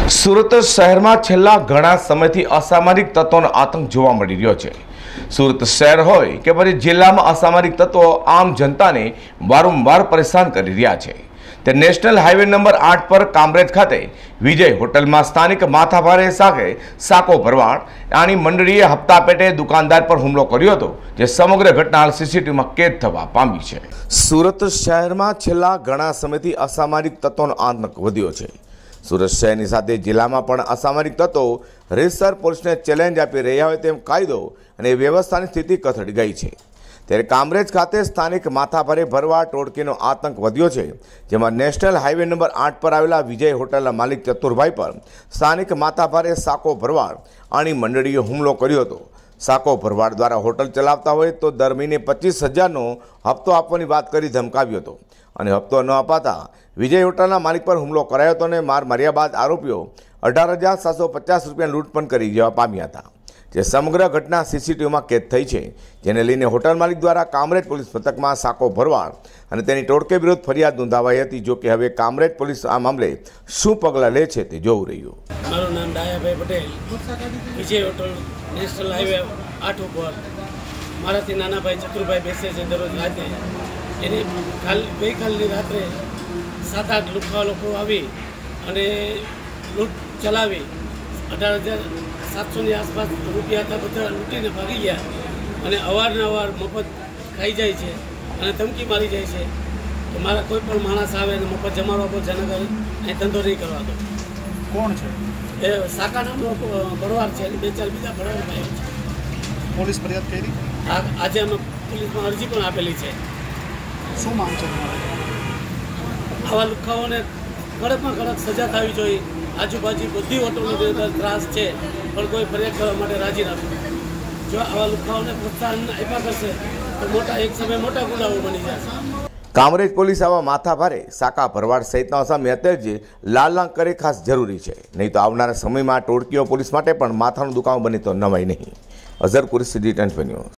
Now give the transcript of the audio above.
સુરત શહેરમાં છેલ્લા ઘણા સમયથી અસામરિક તત્વોનો આતંક જોવા મળી રહ્યો છે। સુરત શહેર હોય કે પછી જિલ્લામાં અસામરિક તત્વો આમ જનતાને વારંવાર પરેશાન કરી રહ્યા છે। તે નેશનલ હાઈવે નંબર 8 પર કામરેજ ખાતે વિજય હોટલમાં સ્થાનિક માથાભારે સાથે સાકો ભરવાડ આની મંડળીએ હપ્તા પેટે દુકાનદાર પર હુમલો કર્યો હતો, જે સમગ્ર ઘટના સીસીટીવીમાં કેદ થવા પામી છે। સુરત શહેરમાં છેલ્લા ઘણા સમયથી અસામરિક તત્વોનો આતંક વધ્યો છે। સુરત શહેરની સાથે જિલ્લામાં પણ અસામરિક તત્વો રીતસર પોલીસને ચેલેન્જ આપી રહ્યા હોય તેમ કાયદો અને વ્યવસ્થાની સ્થિતિ કથળી ગઈ છે। ત્યારે કામરેજ ખાતે સ્થાનિક માથાભારે ભરવાડ ટોળકીનો આતંક વધ્યો છે, જેમાં નેશનલ હાઈવે નંબર 8 પર આવેલા વિજય હોટલના માલિક ચતુરભાઈ પર સ્થાનિક માથાભારે સાકો ભરવાડ આની મંડળીએ હુમલો કર્યો હતો। સાકો ભરવાડ દ્વારા હોટલ ચલાવતા હોય તો દર મહિને 25,000નો હપ્તો આપવાની વાત કરી ધમકાવ્યો હતો અને હપ્તો ન અપાતા વિજય હોટલના માલિક પર હુમલો કરાયો હતો અને માર માર્યા બાદ આરોપીઓ 18,750 રૂપિયા લૂંટ પણ કરી જવા પામ્યા હતા, જે સમગ્ર ઘટના સીસીટીવીમાં કેદ થઈ છે, જેને લઈને હોટલ માલિક દ્વારા કામરેજ પોલીસ મથકમાં સાકો ભરવાડ અને તેની ટોળકે વિરુદ્ધ ફરિયાદ નોંધાવાઈ હતી। જો કે હવે કામરેજ પોલીસ આ મામલે શું પગલાં લે છે તે જોવું રહ્યું। મારું નામ Dayabhai Patel, Vijay hotel national highway 8 ઉપર મારાથી નાના ભાઈ ચતુરભાઈ બેસે છે દરરોજ રાતે। એની ગઈકાલની રાત્રે 7-8 લુખ્ખા લોકો આવી અને લૂંટ ચલાવી 18,700ની આસપાસ રૂપિયા હતા, બધા લૂંટીને ભાગી ગયા અને અવારનવાર મફત ખાઈ જાય છે અને ધમકી મારી જાય છે કે મારા કોઈ પણ માણસ આવે અને મફત જમાડો આપો, જનગર અહીં ધંધો નહીં કરવા દો। કોણ છે એ સાકા નામનો ભરવાડ છે અને 2-4 બીજા ભરવાડ ભાઈ છે। પોલીસ ફરિયાદ કરી? આજે અમે પોલીસમાં અરજી પણ આપેલી છે। શું માંગ છે તમારે? આવા લુખ્ખાઓને કડકમાં કડક સજા થવી જોઈએ। આજુબાજુ બધી હોટલોની અંદર ત્રાસ છે પણ કોઈ ફરિયાદ કરવા માટે રાજી નથી। જો આવા લુખ્ખાઓને પ્રોત્સાહન આપ્યા કરશે તો એક સમય મોટા ગુનાઓ બની જશે। કામરેજ પોલીસ આવા માથાભારે સાકા ભરવાડ સહિતના સામે અત્યારે જ લાલાંક કરે ખાસ જરૂરી છે, નહીં તો આવનારા સમયમાં ટોળકીઓ પોલીસ માટે પણ માથાનું દુખાવો બને તો નવાય નહીં। અઝર કુરેશી, ડી10 ન્યૂઝ।